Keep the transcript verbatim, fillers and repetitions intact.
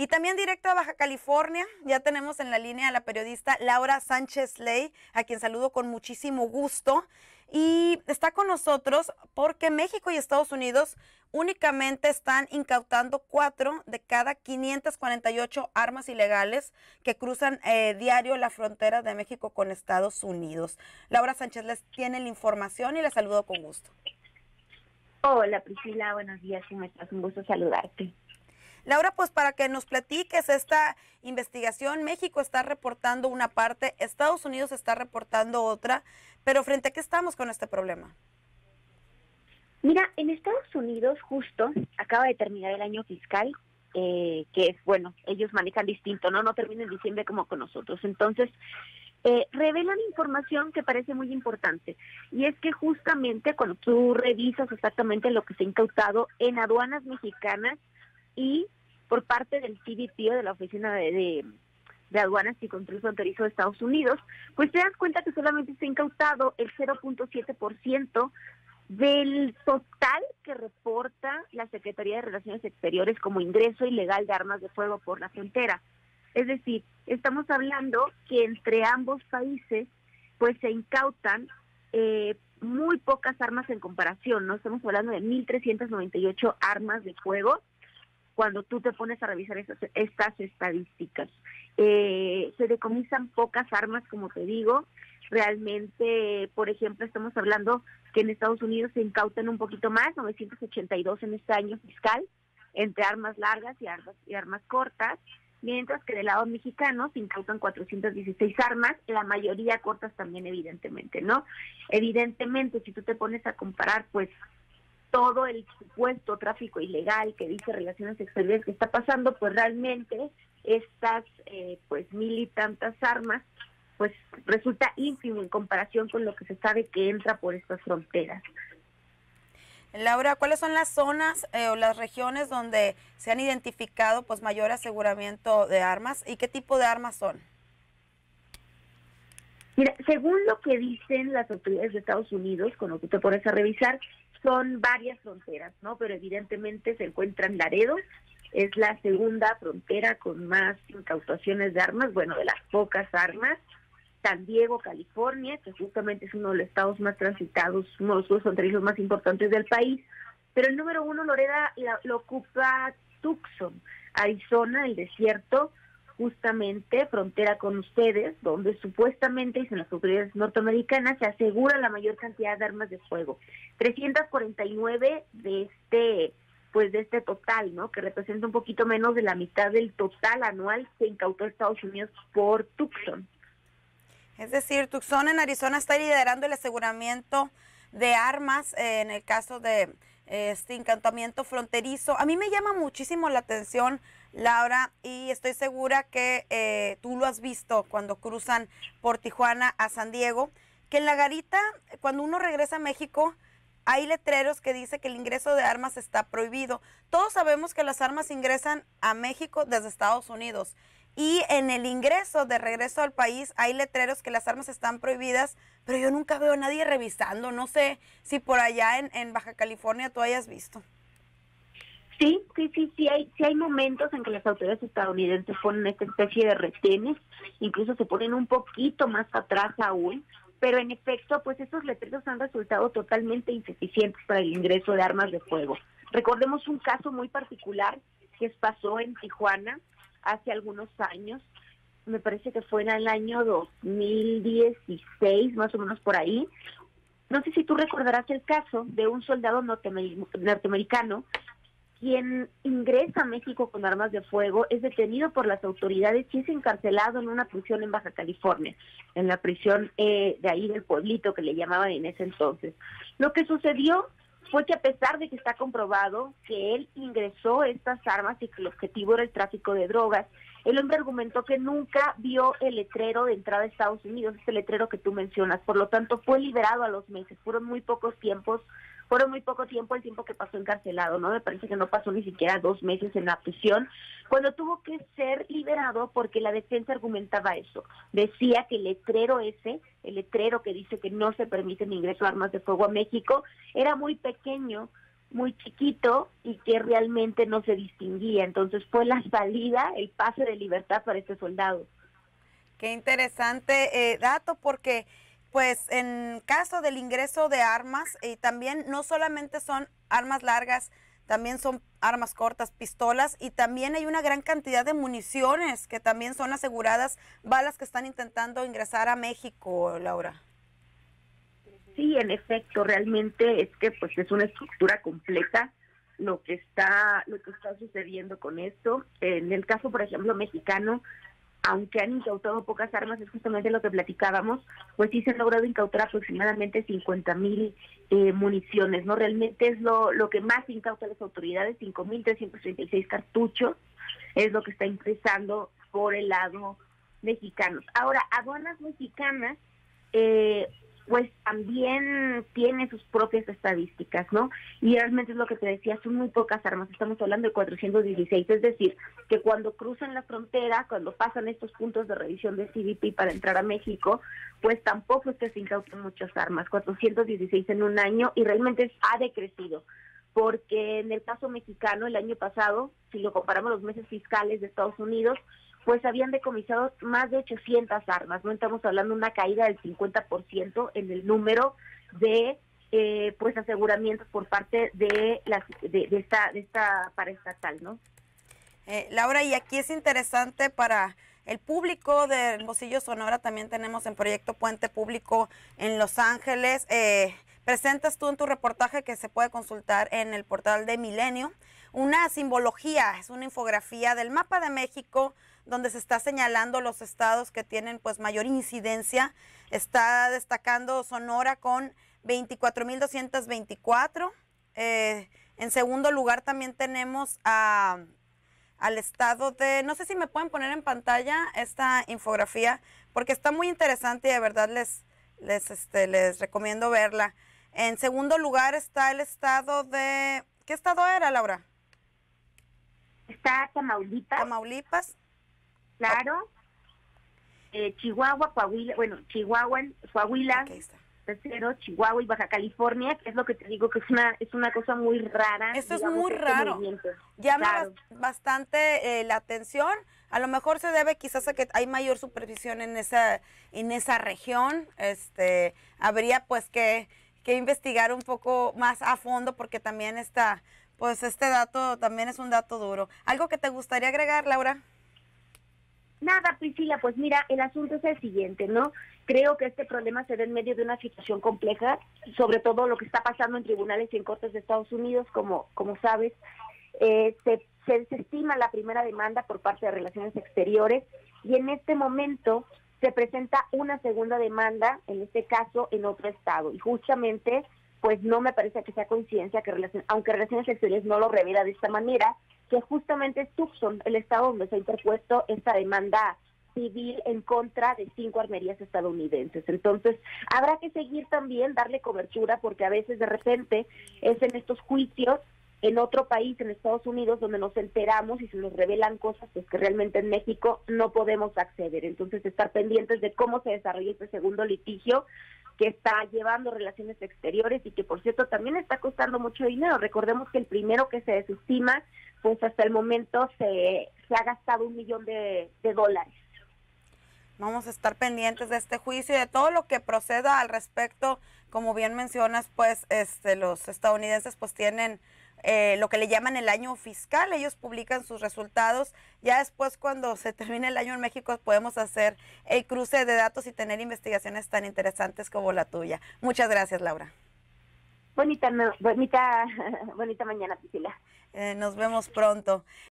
Y también directo a Baja California, ya tenemos en la línea a la periodista Laura Sánchez Ley, a quien saludo con muchísimo gusto. Y está con nosotros porque México y Estados Unidos únicamente están incautando cuatro de cada quinientas cuarenta y ocho armas ilegales que cruzan eh, diario la frontera de México con Estados Unidos. Laura Sánchez les tiene la información y les saludo con gusto. Hola Priscila, buenos días, ¿cómo estás? Un gusto saludarte. Laura, pues para que nos platiques esta investigación, México está reportando una parte, Estados Unidos está reportando otra, pero ¿frente a qué estamos con este problema? Mira, en Estados Unidos justo acaba de terminar el año fiscal, eh, que es, bueno, ellos manejan distinto, ¿no? No termina en diciembre como con nosotros. Entonces, eh, revelan información que parece muy importante, y es que justamente cuando tú revisas exactamente lo que se ha incautado en aduanas mexicanas, y por parte del C B P o de la Oficina de, de, de Aduanas y Control Fronterizo de Estados Unidos, pues te das cuenta que solamente se ha incautado el cero punto siete por ciento del total que reporta la Secretaría de Relaciones Exteriores como ingreso ilegal de armas de fuego por la frontera. Es decir, estamos hablando que entre ambos países pues se incautan eh, muy pocas armas en comparación, ¿no? Estamos hablando de mil trescientas noventa y ocho armas de fuego cuando tú te pones a revisar esas, estas estadísticas. Eh, se decomisan pocas armas, como te digo. Realmente, por ejemplo, estamos hablando que en Estados Unidos se incautan un poquito más, novecientos ochenta y dos en este año fiscal, entre armas largas y armas, y armas cortas, mientras que del lado mexicano se incautan cuatrocientas dieciséis armas, la mayoría cortas también, evidentemente, ¿no? Evidentemente, si tú te pones a comparar, pues, todo el supuesto tráfico ilegal que dice Relaciones Exteriores que está pasando, pues realmente estas eh, pues mil y tantas armas, pues resulta ínfimo en comparación con lo que se sabe que entra por estas fronteras. Laura, ¿cuáles son las zonas eh, o las regiones donde se han identificado pues mayor aseguramiento de armas y qué tipo de armas son? Mira, según lo que dicen las autoridades de Estados Unidos, con lo que te pones a revisar, son varias fronteras, ¿no? Pero evidentemente se encuentra en Laredo, es la segunda frontera con más incautaciones de armas, bueno, de las pocas armas. San Diego, California, que justamente es uno de los estados más transitados, uno de los estados fronterizos más importantes del país. Pero el número uno, Loreda, lo, lo ocupa Tucson, Arizona, el desierto, justamente frontera con ustedes, donde supuestamente, dicen las autoridades norteamericanas, se asegura la mayor cantidad de armas de fuego. trescientas cuarenta y nueve de este, pues de este total, ¿no? Que representa un poquito menos de la mitad del total anual que incautó Estados Unidos por Tucson. Es decir, Tucson en Arizona está liderando el aseguramiento de armas eh, en el caso de eh, este incantamiento fronterizo. A mí me llama muchísimo la atención, Laura, y estoy segura que eh, tú lo has visto cuando cruzan por Tijuana a San Diego, que en la garita, cuando uno regresa a México, hay letreros que dice que el ingreso de armas está prohibido. Todos sabemos que las armas ingresan a México desde Estados Unidos. Y en el ingreso de regreso al país hay letreros que las armas están prohibidas, pero yo nunca veo a nadie revisando. No sé si por allá en, en Baja California tú hayas visto. Sí, sí, sí, sí hay, sí hay momentos en que las autoridades estadounidenses ponen esta especie de retenes, incluso se ponen un poquito más atrás aún, pero en efecto, pues esos letreros han resultado totalmente insuficientes para el ingreso de armas de fuego. Recordemos un caso muy particular que pasó en Tijuana hace algunos años, me parece que fue en el año dos mil dieciséis, más o menos por ahí. No sé si tú recordarás el caso de un soldado norteamericano quien ingresa a México con armas de fuego, es detenido por las autoridades y es encarcelado en una prisión en Baja California, en la prisión eh, de ahí del pueblito que le llamaban en ese entonces. Lo que sucedió fue que a pesar de que está comprobado que él ingresó estas armas y que el objetivo era el tráfico de drogas, el hombre argumentó que nunca vio el letrero de entrada a Estados Unidos, este letrero que tú mencionas, por lo tanto fue liberado a los meses, fueron muy pocos tiempos, fueron muy poco tiempo el tiempo que pasó encarcelado, ¿no? Me parece que no pasó ni siquiera dos meses en la prisión, cuando tuvo que ser liberado porque la defensa argumentaba eso, decía que el letrero ese, el letrero que dice que no se permite el ingreso de armas de fuego a México, era muy pequeño muy chiquito y que realmente no se distinguía. Entonces fue la salida, el pase de libertad para este soldado. Qué interesante eh, dato, porque pues en caso del ingreso de armas, y también no solamente son armas largas, también son armas cortas, pistolas, y también hay una gran cantidad de municiones que también son aseguradas, balas que están intentando ingresar a México, Laura. Sí, en efecto, realmente es que pues es una estructura completa lo que está lo que está sucediendo con esto. En el caso, por ejemplo, mexicano, aunque han incautado pocas armas, es justamente lo que platicábamos, pues sí se han logrado incautar aproximadamente cincuenta mil eh, municiones, ¿no? Realmente es lo, lo que más incautan las autoridades, cinco mil trescientos treinta y seis cartuchos, es lo que está ingresando por el lado mexicano. Ahora, aduanas mexicanas, eh, pues también tiene sus propias estadísticas, ¿no? Y realmente es lo que te decía, son muy pocas armas, estamos hablando de cuatrocientos dieciséis, es decir, que cuando cruzan la frontera, cuando pasan estos puntos de revisión de C B P para entrar a México, pues tampoco es que se incauten muchas armas, cuatrocientos dieciséis en un año, y realmente ha decrecido, porque en el caso mexicano, el año pasado, si lo comparamos los meses fiscales de Estados Unidos, pues habían decomisado más de ochocientas armas, ¿no? Estamos hablando de una caída del cincuenta por ciento en el número de eh, pues aseguramientos por parte de, las, de, de esta de esta paraestatal, ¿no? Eh, Laura, y aquí es interesante para el público de Hermosillo, Sonora, también tenemos en Proyecto Puente Público en Los Ángeles. Eh, presentas tú en tu reportaje, que se puede consultar en el portal de Milenio, una simbología, es una infografía del mapa de México, donde se está señalando los estados que tienen pues mayor incidencia. Está destacando Sonora con veinticuatro mil doscientos veinticuatro. Eh, en segundo lugar también tenemos a, al estado de, no sé si me pueden poner en pantalla esta infografía, porque está muy interesante y de verdad les, les, este, les recomiendo verla. En segundo lugar está el estado de, ¿qué estado era, Laura? Está Tamaulipas. Tamaulipas. Claro, eh, Chihuahua, Coahuila, bueno, Chihuahua, Coahuila, Okay, tercero, Chihuahua y Baja California, que es lo que te digo que es una es una cosa muy rara. Esto digamos, es muy este raro. movimiento. Llama Claro. bastante eh, la atención. A lo mejor se debe quizás a que hay mayor supervisión en esa en esa región. Este, habría pues que, que investigar un poco más a fondo, porque también está, pues este dato también es un dato duro. ¿Algo que te gustaría agregar, Laura? Nada, Priscila, pues mira, el asunto es el siguiente, ¿no? Creo que este problema se da en medio de una situación compleja, sobre todo lo que está pasando en tribunales y en cortes de Estados Unidos, como, como sabes, eh, se, se desestima la primera demanda por parte de Relaciones Exteriores, y en este momento se presenta una segunda demanda, en este caso en otro estado, y justamente, pues no me parece que sea coincidencia que, relación, aunque Relaciones Exteriores no lo revela de esta manera, que justamente es Tucson, el estado donde se ha interpuesto esta demanda civil en contra de cinco armerías estadounidenses. Entonces, habrá que seguir también, darle cobertura, porque a veces de repente es en estos juicios en otro país, en Estados Unidos, donde nos enteramos y se nos revelan cosas pues que realmente en México no podemos acceder. Entonces, estar pendientes de cómo se desarrolla este segundo litigio que está llevando Relaciones Exteriores, y que por cierto también está costando mucho dinero. Recordemos que el primero que se desestima, pues hasta el momento se, se ha gastado un millón de, de dólares. Vamos a estar pendientes de este juicio y de todo lo que proceda al respecto. Como bien mencionas, pues este, los estadounidenses pues tienen eh, lo que le llaman el año fiscal. Ellos publican sus resultados. Ya después, cuando se termine el año en México, podemos hacer el cruce de datos y tener investigaciones tan interesantes como la tuya. Muchas gracias, Laura. Bonita, bonita, bonita mañana, Priscila. Eh, nos vemos pronto.